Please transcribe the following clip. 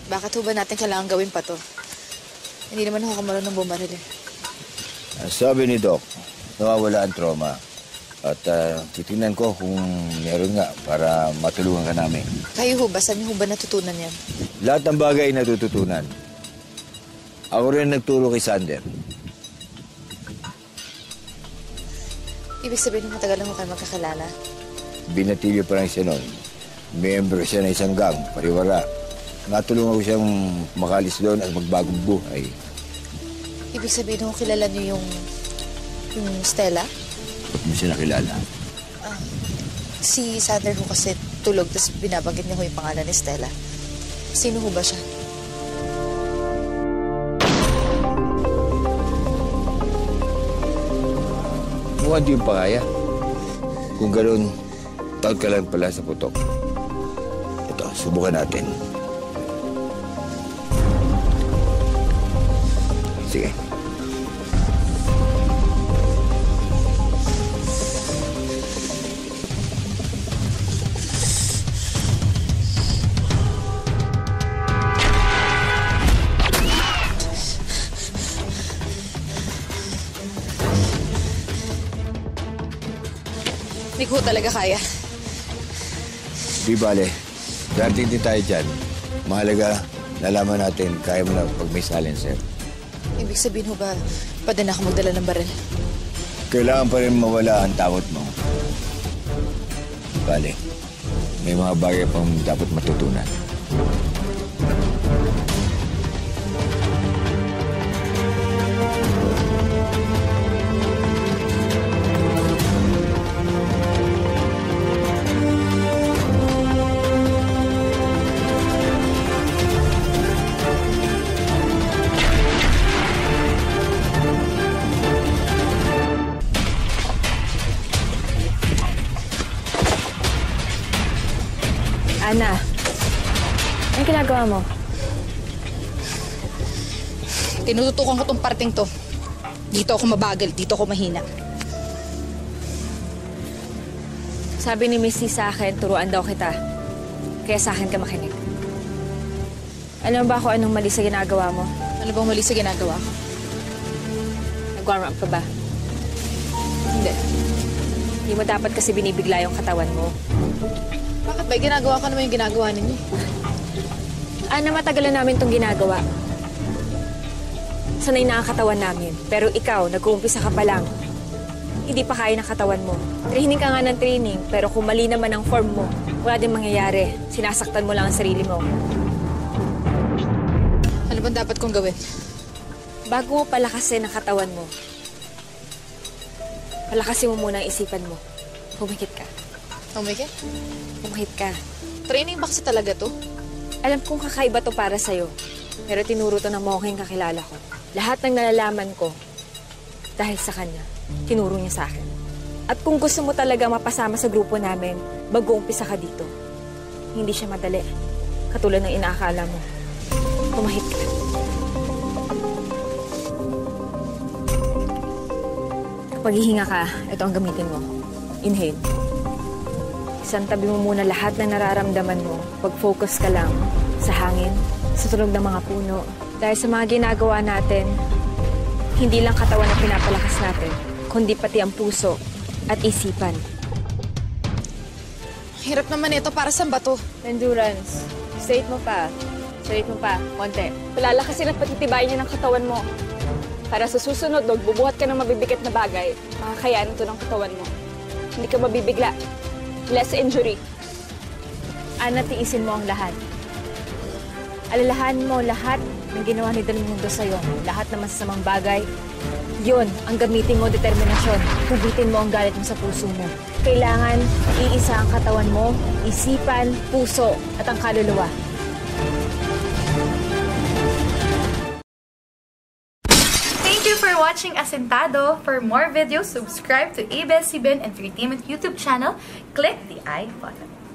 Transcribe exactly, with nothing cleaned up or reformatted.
Bakit ho ba natin kailangan gawin pa to? Hindi naman ako marunong bumaril eh. Sabi ni Doc, nawawala ang trauma. At uh, titingnan ko kung meron nga para matulungan ka namin. Kayo ho ba? Saan niyo ho ba natutunan yan? Lahat ng bagay natututunan. Ako rin nagturo kay Sander. Ibig sabihin matagal na ho kayo magkakilala? Binatilyo pa lang siya noon. Member siya ng isang gang, pariwara. Natulungan ko siyang makalis doon at magbagong buhay. Ibig sabihin ho kilala niyo yung... yung Stella? Ba't mo siya nakilala? Ah, si Sander ho kasi tulog, tapos binabanggit niya ho yung pangalan ni Stella. Sino ho ba siya? Mukhang di yung pangaya. Kung gano'n, taon ka lang pala sa putok. Ito, subukan natin. Sige. Hindi ko talaga kaya. Di bale, darating din tayo dyan. Mahalaga, nalaman natin, kaya mo na pag may silencer. Ibig sabihin ho ba, pa din ako magdala ng baril? Kailangan pa rin mawala ang takot mo. Bale, may mga bagay pang dapat matutunan. Ana, anong ginagawa mo? Tinututukan ko tong parting to. Dito ako mabagal, dito ako mahina. Sabi ni Missy sa akin, turuan daw kita. Kaya sa akin ka makinig. Alam ba kung anong mali sa ginagawa mo? Ano bang mali sa ginagawa ko? Nag-warm up ka ba? Hindi. Hindi mo dapat kasi binibigla yung katawan mo. Bakit ba? Ginagawa ka naman yung ginagawa ninyo. Ana, matagal na namin itong ginagawa. Sanay na ang katawan namin. Pero ikaw, nag-uumpisa ka pa lang. Hindi pa kaya ng katawan mo. Training ka nga ng training, pero kung mali naman ang form mo, wala din mangyayari. Sinasaktan mo lang ang sarili mo. Ano bang dapat kong gawin? Bago mo palakasin ang katawan mo, palakasin mo muna ang isipan mo. Humikit ka. Humikit? Humikit ka. Training ba kasi talaga to? Alam kong kakaiba to para sa'yo. Pero tinuro to ng mokhing kakilala ko. Lahat ng nalalaman ko, dahil sa kanya, tinuro niya sa akin. At kung gusto mo talaga mapasama sa grupo namin, mag-uumpisa ka dito. Hindi siya madali. Katulad ng inaakala mo. Tumahit ka. Kapag hihinga ka, ito ang gamitin mo. Inhale. Isang tabi mo muna lahat ng nararamdaman mo. Pag-focus ka lang sa hangin, sa tunog ng mga puno. Dahil sa mga ginagawa natin, hindi lang katawan ang pinapalakas natin, kundi pati ang puso at isipan. Hirap naman ito. Para saan ba to? Endurance. Straight mo pa. Straight mo pa. Konti. Palalakasin at patitibayin niya ng katawan mo. Para sa susunod, magbubuhat ka ng mabibigat na bagay, makakayanan ito ng katawan mo. Hindi ka mabibigla. Less injury. Ana, tiisin mo ang lahat. Alalahanin mo lahat ng ginawa ni Del Mundo sa'yo. Lahat ng masasamang bagay. Yun, ang gamitin mo, determinasyon. Hugutin mo ang galit mo sa puso mo. Kailangan iisa ang katawan mo, isipan, puso, at ang kaluluwa. Thank you for watching Asentado. For more videos, subscribe to A B S C B N Entertainment YouTube channel. Click the I button.